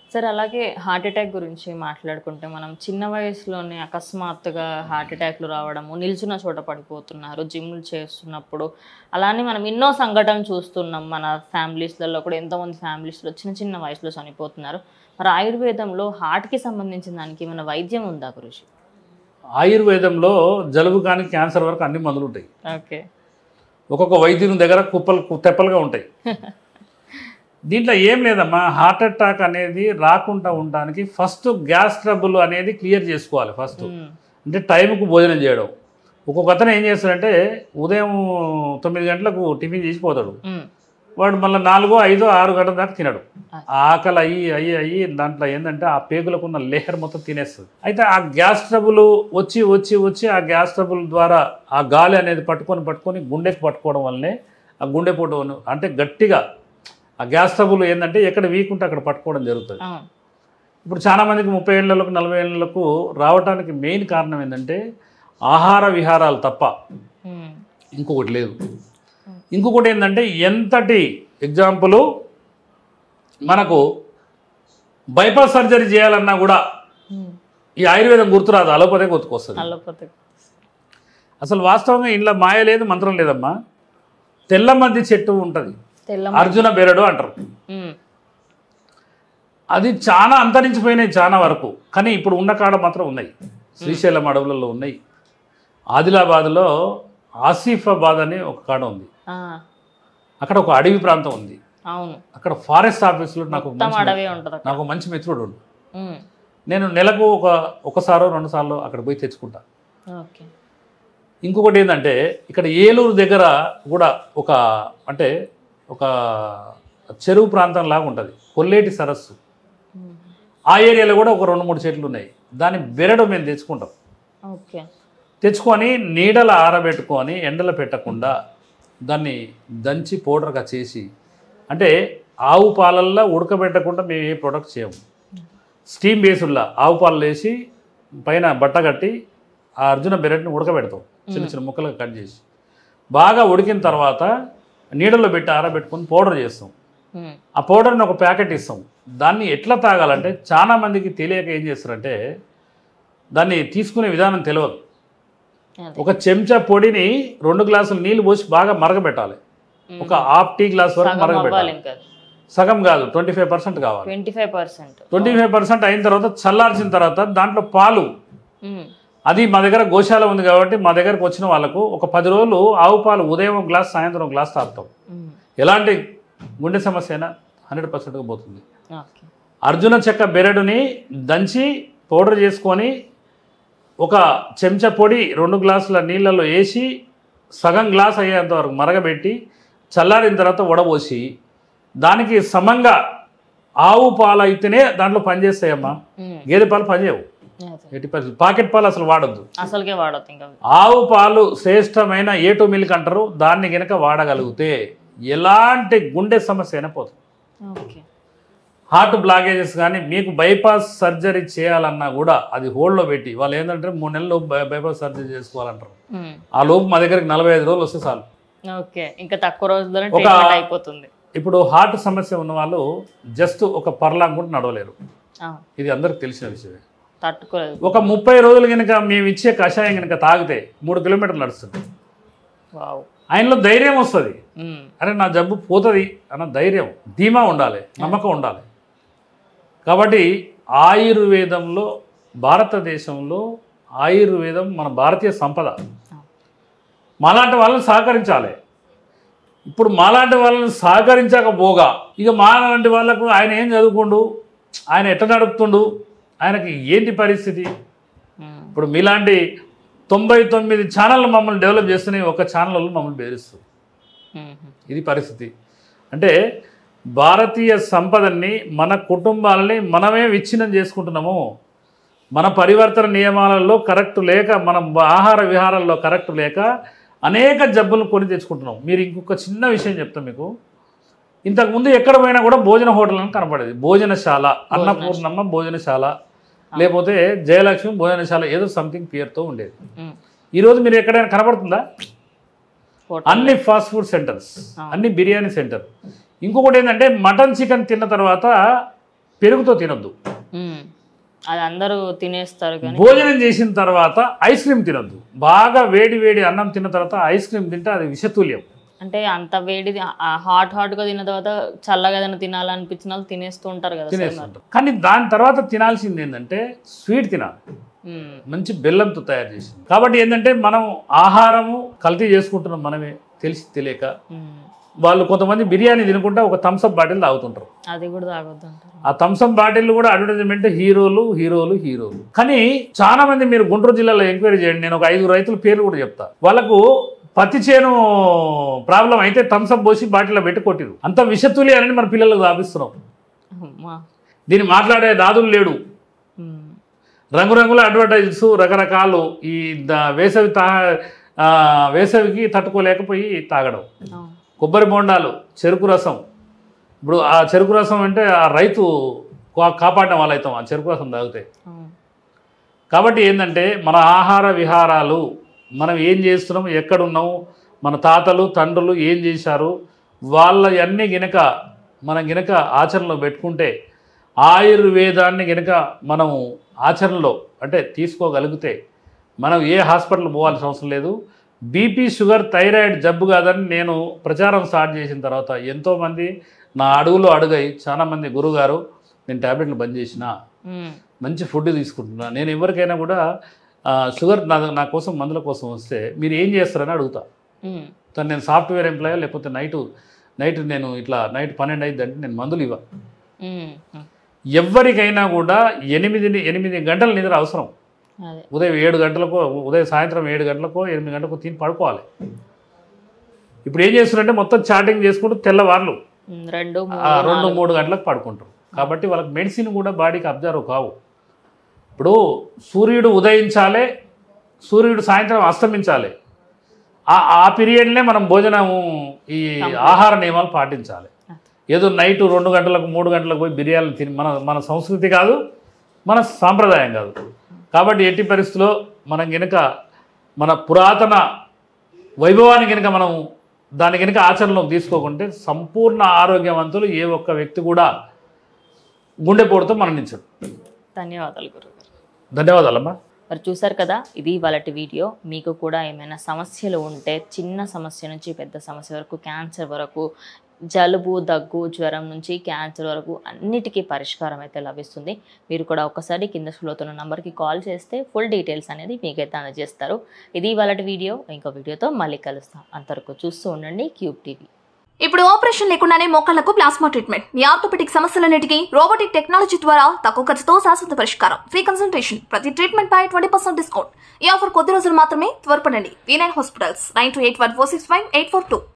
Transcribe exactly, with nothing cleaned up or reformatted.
Sir అలాగే heart attack గురించి మాట్లాడుకుంటే మనం చిన్న వయసులోనే అకస్మాత్తుగా హార్ట్ అటాక్లు రావడము, నిల్చున్న చోట పడిపోతున్నారు జిమ్లు చేస్తున్నప్పుడు. అలానే మనం ఎన్నో సంఘటనలు చూస్తున్నాం మన ఫ్యామిలీస్లలో కూడా. ఎంతోమంది ఫ్యామిలీస్లో చిన్న చిన్న వయసులో చనిపోతున్నారు. మరి ఆయుర్వేదంలో హార్ట్కి సంబంధించిన దానికి ఏమైనా వైద్యం ఉందా గురుజీ? ఆయుర్వేదంలో జలుబు కానీ క్యాన్సర్ వరకు అన్ని మందులు ఉంటాయి. ఓకే. ఒక్కొక్క వైద్యుని దగ్గర కుప్పలు తెప్పలుగా ఉంటాయి. దీంట్లో ఏం లేదమ్మా, హార్ట్ అటాక్ అనేది రాకుండా ఉండడానికి ఫస్ట్ గ్యాస్ ట్రబుల్ అనేది క్లియర్ చేసుకోవాలి. ఫస్ట్ అంటే టైంకు భోజనం చేయడం. ఒక్కొక్క అతను ఏం చేస్తాడంటే ఉదయం తొమ్మిది గంటలకు టిఫిన్ చేసిపోతాడు, వాడు మళ్ళీ నాలుగో ఐదో ఆరు గంటల దాకా తినడు. ఆకలి అయ్యి అయ్యి అయ్యి దాంట్లో ఏంటంటే ఆ పేగులకు ఉన్న లేయర్ మొత్తం తినేస్తుంది. అయితే ఆ గ్యాస్ ట్రబుల్ వచ్చి వచ్చి వచ్చి ఆ గ్యాస్ ట్రబుల్ ద్వారా ఆ గాలి అనేది పట్టుకొని పట్టుకొని గుండెకి పట్టుకోవడం వల్లనే ఆ గుండెపోటు అంటే గట్టిగా ఆ గ్యాస్ ట్రబుల్ ఏంటంటే ఎక్కడ వీక్ ఉంటే అక్కడ పట్టుకోవడం జరుగుతుంది. ఇప్పుడు చాలామందికి ముప్పై ఏళ్ళకు నలభై ఏళ్ళకు రావడానికి మెయిన్ కారణం ఏంటంటే ఆహార విహారాలు తప్ప ఇంకొకటి లేదు. ఇంకొకటి ఏంటంటే ఎంతటి ఎగ్జాంపుల్, మనకు బైపాస్ సర్జరీ చేయాలన్నా కూడా ఈ ఆయుర్వేదం గుర్తురాదు, అలోపతే గుర్తుకొస్తుంది. అసలు వాస్తవంగా ఇంట్లో మాయ లేదు, మంత్రం లేదమ్మా. తెల్లమద్ది చెట్టు ఉంటుంది, అర్జున బెరడు అంటారు. అది చాలా అంతరించిపోయినాయి చాలా వరకు, కానీ ఇప్పుడు ఉన్న కాడ మాత్రం ఉన్నాయి. శ్రీశైలం అడవులలో ఉన్నాయి. ఆదిలాబాద్లో ఆసిఫాబాద్ అని ఒక కాడ ఉంది, అక్కడ ఒక అడవి ప్రాంతం ఉంది. అక్కడ ఫారెస్ట్ ఆఫీసులో నాకు నాకు మంచి మిత్రుడు ఉండు. నేను నెలకు ఒక ఒకసారో రెండు సార్లు అక్కడ పోయి తెచ్చుకుంటా. ఇంకొకటి ఏంటంటే ఇక్కడ ఏలూరు దగ్గర కూడా ఒక అంటే ఒక చెరువు ప్రాంతం లాగా ఉంటుంది, కొల్లేటి సరస్సు. ఆ ఏరియాలో కూడా ఒక రెండు మూడు చెట్లు ఉన్నాయి. దాని బెరడు మేము తెచ్చుకుంటాం. తెచ్చుకొని నీడల ఆరబెట్టుకొని ఎండలో పెట్టకుండా దాన్ని దంచి పౌడర్గా చేసి, అంటే ఆవు పాలల్లో ఉడకబెట్టకుండా మేము ఏ ప్రొడక్ట్ చేయము. స్టీమ్ బేసుల్లో ఆవు పాలు వేసి పైన బట్ట కట్టి ఆ అర్జున బెరడ్ని ఉడకబెడతాం, చిన్న చిన్న ముక్కలుగా కట్ చేసి. బాగా ఉడికిన తర్వాత నీడల్లో పెట్టి ఆరబెట్టుకొని పౌడర్ చేస్తాం. ఆ పౌడర్ని ఒక ప్యాకెట్ ఇస్తాం. దాన్ని ఎట్లా తాగాలంటే చాలామందికి తెలియక ఏం చేస్తారంటే దాన్ని తీసుకునే విధానం తెలియదు. ఒక చెంచా పొడిని రెండు గ్లాసులు నీళ్ళు పోసి బాగా మరగబెట్టాలి. ఒక హాఫ్ టీ గ్లాస్ వరకు మరగబెట్టాలి. సగం కాదు, ట్వంటీ ఫైవ్ పర్సెంట్ కావాలి. Twenty five percent twenty five percent అయిన తర్వాత చల్లార్చిన తర్వాత దాంట్లో పాలు, అది మా దగ్గర గోశాల ఉంది కాబట్టి మా దగ్గరకు వచ్చిన వాళ్ళకు ఒక పది రోజులు ఆవు పాలు ఉదయం ఒక గ్లాస్ సాయంత్రం ఒక గ్లాస్ తాగుతాం. ఎలాంటి గుండె సమస్య అయినా హండ్రెడ్ పర్సెంట్గా పోతుంది. అర్జున చెక్క బెరడుని దంచి పౌడర్ చేసుకొని ఒక చెంచా పొడి రెండు గ్లాసుల నీళ్ళల్లో వేసి సగం గ్లాస్ అయ్యేంత వరకు మరగబెట్టి చల్లారిన తర్వాత వడబోసి దానికి సమంగా ఆవు పాలు అయితేనే దాంట్లో పనిచేస్తాయమ్మా. గేదె పాలు పనిచేయవు, ఎయిటీ పర్సెంట్ పాకెట్ పాలు అసలు వాడద్దు, అసలుకే వాడద్దు. ఇంకా ఆవు పాలు శ్రేష్టమైన ఏ టూ మిల్క్ అంటారు, దాన్ని కనుక వాడగలిగితే ఎలాంటి గుండె సమస్య అయినా పోతుంది. హార్ట్ బ్లాకేజెస్ కానీ మీకు బైపాస్ సర్జరీ చేయాలన్నా కూడా అది హోల్డ్లో పెట్టి వాళ్ళు ఏంటంటే మూడు నెలలు బైపాస్ సర్జరీ చేసుకోవాలంటారు. ఆ లోపు మా దగ్గరికి నలభై ఐదు రోజులు వస్తే చాలు, ఇంకా తక్కువ రోజుల్లో అయిపోతుంది. ఇప్పుడు హార్ట్ సమస్య ఉన్న వాళ్ళు జస్ట్ ఒక పర్లాంగ్ కూడా నడవలేరు, ఇది అందరికి తెలిసిన విషయమే. ఒక ముప్పై రోజులు కనుక మేము ఇచ్చే కషాయం కనుక తాగితే మూడు కిలోమీటర్లు నడుస్తుంది. ఆయనలో ధైర్యం వస్తుంది, అరే నా జబ్బు పోతుంది అన్న ధైర్యం, ధీమా ఉండాలి, నమ్మకం ఉండాలి. కాబట్టి ఆయుర్వేదంలో భారతదేశంలో ఆయుర్వేదం మన భారతీయ సంపద. మాలాంటి వాళ్ళని సహకరించాలి. ఇప్పుడు మాలాంటి వాళ్ళని సహకరించకపోగా ఇక మాలాంటి వాళ్ళకు ఆయన ఏం చదువుకుండు, ఆయన ఎట్లా నడుపుతుండు, ఆయనకి ఏంటి పరిస్థితి. ఇప్పుడు మీలాంటి తొంభై తొమ్మిది ఛానళ్ళు మమ్మల్ని డెవలప్ చేస్తున్నాయి, ఒక ఛానల్ మమ్మల్ని బెదిరిస్తుంది. ఇది పరిస్థితి. అంటే భారతీయ సంపదని మన కుటుంబాలని మనమే విచ్ఛిన్నం చేసుకుంటున్నాము. మన పరివర్తన నియమాలలో కరెక్ట్ లేక, మన ఆహార విహారాల్లో కరెక్ట్ లేక అనేక జబ్బులను కొని తెచ్చుకుంటున్నాం. మీరు ఇంకొక చిన్న విషయం చెప్తాం మీకు. ఇంతకుముందు ఎక్కడ పోయినా కూడా భోజన హోటల్ అని కనపడేది, భోజనశాల, అన్నపూర్ణమ్మ భోజనశాల, లేకపోతే జయలక్ష్మి భోజనశాల, ఏదో సంథింగ్ పేరుతో ఉండేది. ఈరోజు మీరు ఎక్కడైనా కనపడుతుందా? అన్ని ఫాస్ట్ ఫుడ్ సెంటర్స్, అన్ని బిర్యానీ సెంటర్. ఇంకొకటి ఏంటంటే మటన్ చికెన్ తిన్న తర్వాత పెరుగుతో తినొద్దు. ఉమ్. అది అందరూ తినేస్తారు కానీ భోజనం చేసిన తర్వాత ఐస్ క్రీమ్ తినొద్దు. బాగా వేడి వేడి అన్నం తిన్న తర్వాత ఐస్ క్రీమ్ తింటే అది విషతుల్యం. అంటే అంత వేడి హాట్ హాట్గా తిన్న తర్వాత చల్లగా ఏదైనా తినాలనిపించిన వాళ్ళు తినేస్తూ ఉంటారు కదా. తినేస్తుంటారు. కానీ దాని తర్వాత తినాల్సింది ఏంటంటే స్వీట్ తినాలి, మంచి బెల్లంతో తయారు చేసింది. కాబట్టి ఏంటంటే మనం ఆహారము కల్తీ చేసుకుంటున్నాం మనమే తెలిసి తెలియక. వాళ్ళు కొంతమంది బిర్యానీ తినుకుంటా ఒక థమ్స్అప్ బాటిల్ తాగుతుంటారు. అది కూడా తాగొద్దు అంటారు. ఆ థమ్స్అప్ బాటిల్ కూడా అడ్వర్టైజ్మెంట్ హీరోలు హీరోలు హీరోలు. కానీ చాలా మంది మీరు గుంటూరు జిల్లాలో ఎంక్వైరీ చేయండి, నేను ఒక ఐదు రైతుల పేర్లు కూడా చెప్తా. వాళ్ళకు పత్తి చేను ప్రాబ్లం అయితే థమ్స్అప్ పోసి బాటిల్లో పెట్టి కొట్టిరు. అంత విషతులి అని మన పిల్లలకు తాపిస్తున్నాం. దీన్ని మాట్లాడే దాదులు లేడు. రంగురంగుల అడ్వర్టైజర్స్ రకరకాలు ఈ వేసవి తా వేసవికి తట్టుకోలేకపోయి తాగడం. కొబ్బరి బొండాలు, చెరుకు రసం. ఇప్పుడు ఆ చెరుకు రసం అంటే ఆ రైతు కాపాడిన వాళ్ళు అవుతాం ఆ చెరుకు రసం తాగితే. కాబట్టి ఏంటంటే మన ఆహార విహారాలు, మనం ఏం చేస్తున్నాం, ఎక్కడున్నాము, మన తాతలు తండ్రులు ఏం చేశారు, వాళ్ళ అన్నీ గినక మనం గినక ఆచరణలో పెట్టుకుంటే, ఆయుర్వేదాన్ని గినక మనము ఆచరణలో అంటే తీసుకోగలిగితే మనం ఏ హాస్పిటల్ పోవాల్సిన అవసరం లేదు. బీపీ షుగర్ థైరాయిడ్ జబ్బు కాదని నేను ప్రచారం స్టార్ట్ చేసిన తర్వాత ఎంతోమంది నా అడుగులో అడుగై చాలామంది గురుగారు నేను ట్యాబ్లెట్లు బంద్ చేసిన, మంచి ఫుడ్ తీసుకుంటున్నా, నేను ఎవరికైనా కూడా షుగర్ నా నా కోసం మందుల కోసం వస్తే మీరు ఏం చేస్తారని అడుగుతా. తను నేను సాఫ్ట్వేర్ ఎంప్లాయ్ లేకపోతే నైట్ నైట్ నేను ఇట్లా నైట్ పన్నెండు అయింది అంటే నేను మందులు ఇవ్వ. ఎవరికైనా కూడా ఎనిమిది ఎనిమిది గంటల నిద్ర అవసరం. ఉదయం ఏడు గంటలకో ఉదయం సాయంత్రం ఏడు గంటలకో ఎనిమిది గంటలకో తిని పడుకోవాలి. ఇప్పుడు ఏం చేస్తున్నారంటే మొత్తం చాటింగ్ చేసుకుంటూ తెల్లవార్లు రెండు రెండు మూడు గంటలకు పడుకుంటారు. కాబట్టి వాళ్ళకి మెడిసిన్ కూడా బాడీకి అబ్జర్వ్ కావు. ఇప్పుడు సూర్యుడు ఉదయించాలి, సూర్యుడు సాయంత్రం అస్తమించాలి. ఆ పీరియడ్నే మనం భోజనము ఈ ఆహార నియమాలు పాటించాలి. ఏదో నైట్ రెండు గంటలకు మూడు గంటలకు పోయి బిర్యానీ తిని మన మన సంస్కృతి కాదు, మన సాంప్రదాయం కాదు. కాబట్టి ఎట్టి పరిస్థితుల్లో మనం కనుక మన పురాతన వైభవాన్ని కనుక మనం దాన్ని కనుక ఆచరణలో తీసుకోకుంటే సంపూర్ణ ఆరోగ్యవంతులు ఏ ఒక్క వ్యక్తి కూడా గుండెపోటుతో మరణించడు. ధన్యవాదాలు గురుగారు. ధన్యవాదాలమ్మా. మరి చూసారు కదా, ఇది వాళ్ళటి వీడియో. మీకు కూడా ఏమైనా సమస్యలు ఉంటే చిన్న సమస్య నుంచి పెద్ద సమస్య వరకు, క్యాన్సర్ వరకు, జలుబు దగ్గు జ్వరం నుంచి క్యాన్సర్ వరకు అన్నిటికీ పరిష్కారం అయితే లభిస్తుంది. మీరు కూడా ఒకసారి కింద స్క్రోల్ నంబర్కి కాల్ చేస్తే ఫుల్ డీటెయిల్స్ అనేది మీకైతే అందజేస్తారు. ఇది వాళ్ళటి వీడియో. ఇంకో వీడియోతో మళ్ళీ కలుస్తాం. అంతవరకు చూస్తూ ఉండండి క్యూబ్ టీవీ. ఇప్పుడు ఆపరేషన్ లేకుండానే మోకాళ్లకు ప్లాస్మా ట్రీట్మెంట్, మీ ఆర్థోపెటిక్ సమస్యలన్నిటికీ రోబోటిక్ టెక్నాలజీ ద్వారా తక్కువ ఖర్చుతో శాశ్వత పరిష్కారం, ఫ్రీ కన్సల్టేషన్, ప్రతి ట్రీట్మెంట్ పై ట్వంటీ పర్సెంట్ డిస్కౌంట్. ఈ ఆఫర్ కొద్ది రోజులు మాత్రమే. త్వరపడండి. V nine hospitals, nine two eight one four six five eight four two.